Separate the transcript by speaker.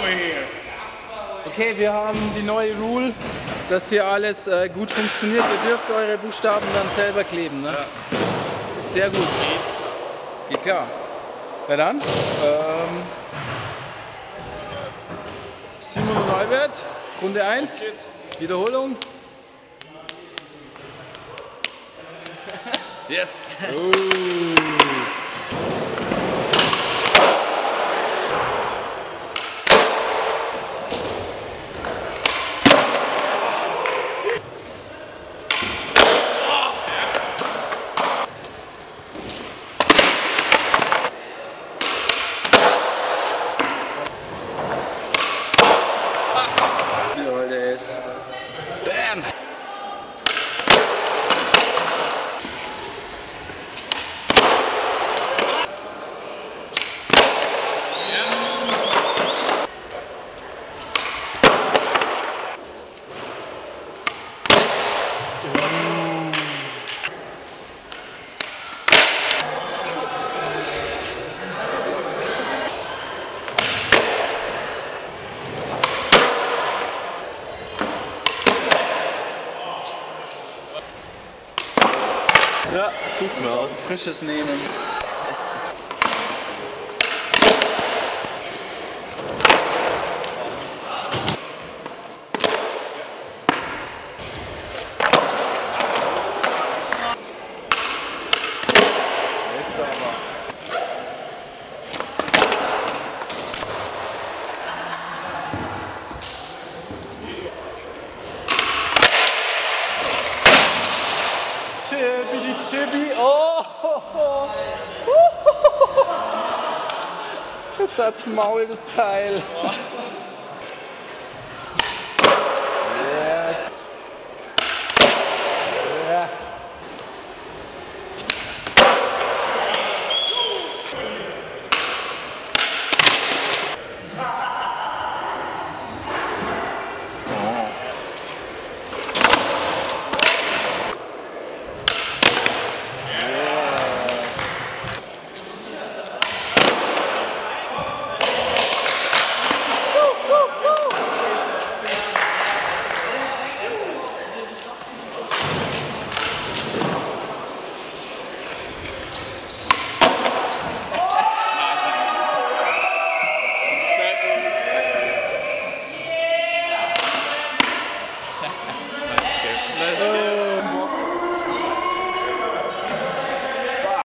Speaker 1: Okay, wir haben die neue Rule, dass hier alles gut funktioniert. Ihr dürft eure Buchstaben dann selber kleben, ne? Ja. Sehr gut. Geht klar. Ja dann, Simon und Albert, Runde 1, Wiederholung.
Speaker 2: Yes! Bam!
Speaker 1: Ja, such's mir aus. Frisches nehmen. Jetzt aber. Chibi, oh! Jetzt hat's Maul, das Teil.